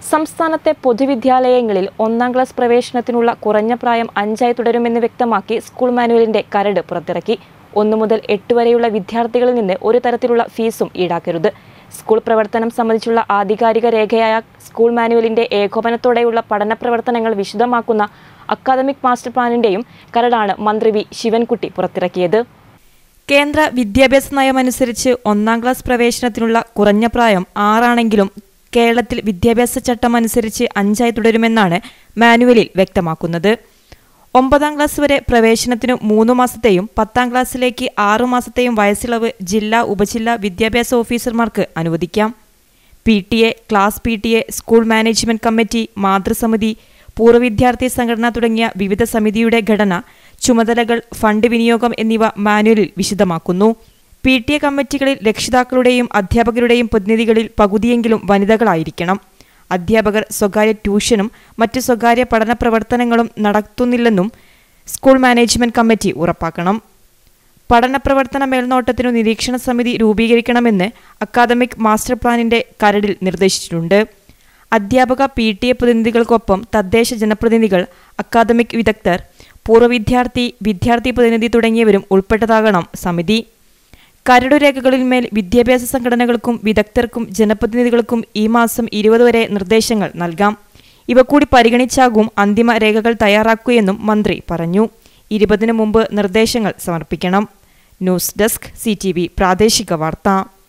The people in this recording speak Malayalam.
സംസ്ഥാനത്തെ പൊതുവിദ്യാലയങ്ങളിൽ 1ാം ക്ലാസ് പ്രവേശനത്തിനുള്ള കുറഞ്ഞ പ്രായം 5 ആയി തുടരുമെന്ന് വ്യക്തമാക്കി സ്കൂൾ മാനുവലിന്റെ കരട് പുറത്തിറക്കി. 1 മുതൽ 8 വരെയുള്ള വിദ്യാർത്ഥികളിൽ നിന്ന് ഒരു തരത്തിലുള്ള ഫീസും ഈടാക്കരുത്. സ്കൂൾ പ്രവർത്തനം സംബന്ധിച്ചുള്ള ആധികാരിക രേഖയായ സ്കൂൾ മാനുവലിന്റെ ഏകോപനത്തോടെയുള്ള പഠന പ്രവർത്തനങ്ങൾ വിശദമാക്കുന്ന അക്കാദമിക് മാസ്റ്റർ പ്ലാനിന്റെയും കരടാണ് മന്ത്രി വി ശിവൻകുട്ടി പുറത്തിറക്കിയത്. കേന്ദ്ര വിദ്യാഭ്യാസ നയമനുസരിച്ച് 1ാം ക്ലാസ് പ്രവേശനത്തിനുള്ള കുറഞ്ഞ പ്രായം 6 ആണെങ്കിലും കേരളത്തിൽ വിദ്യാഭ്യാസ ചട്ടം അനുസരിച്ച് 5 ആയി തുടരുമെന്നാണ് മാനുവലിൽ വ്യക്തമാക്കുന്നത്. 9ാം ക്ലാസ് വരെ പ്രവേശനത്തിന് 3 മാസത്തെയും 10ാം ക്ലാസ്സിലേക്ക് 6 മാസത്തെയും വയസ്സിളവ് ജില്ലാ ഉപജില്ലാ വിദ്യാഭ്യാസ ഓഫീസർമാർക്ക് അനുവദിക്കാം. PTA, class PTA, school management committee, മാതൃസമിതി, പൂർവ്വ വിദ്യാർത്ഥി സംഘടന തുടങ്ങിയ വിവിധ സമിതിയുടെ ഘടന, ചുമതലകൾ, ഫണ്ട് വിനിയോഗം എന്നിവ മാനുവലിൽ വിശദമാക്കുന്നു. PTA കമ്മിറ്റികളിൽ രക്ഷിതാക്കളുടെയും അധ്യാപകരുടെയും പ്രതിനിധികളിൽ പകുതിയെങ്കിലും വനിതകളായിരിക്കണം. അധ്യാപകർ സ്വകാര്യ ട്യൂഷനും മറ്റ് സ്വകാര്യ പഠന പ്രവർത്തനങ്ങളും നടത്തുന്നില്ലെന്നും സ്കൂൾ മാനേജ്മെന്റ് കമ്മിറ്റി ഉറപ്പാക്കണം. പഠന പ്രവർത്തന മേൽനോട്ടത്തിനു നിരീക്ഷണ സമിതി രൂപീകരിക്കണമെന്ന് അക്കാദമിക് മാസ്റ്റർ പ്ലാനിന്റെ കരടിൽ നിർദ്ദേശിച്ചിട്ടുണ്ട്. അധ്യാപക PTA പ്രതിനിധികൾക്കൊപ്പം തദ്ദേശ ജനപ്രതിനിധികൾ, അക്കാദമിക് വിദഗ്ധർ, പൂർവ്വ വിദ്യാർത്ഥി, വിദ്യാർത്ഥി പ്രതിനിധി തുടങ്ങിയവരും ഉൾപ്പെട്ടതാകണം സമിതി. കരടുരേഖകളിന്മേൽ വിദ്യാഭ്യാസ സംഘടനകൾക്കും വിദഗ്ധർക്കും ജനപ്രതിനിധികൾക്കും ഈ മാസം 20 വരെ നിർദ്ദേശങ്ങൾ നൽകാം. ഇവ കൂടി പരിഗണിച്ചാകും അന്തിമ രേഖകൾ തയ്യാറാക്കുകയെന്നും മന്ത്രി പറഞ്ഞു. 20-ന് മുമ്പ് നിർദ്ദേശങ്ങൾ സമർപ്പിക്കണം. ന്യൂസ് ഡെസ്ക് CTV പ്രാദേശിക വാർത്ത.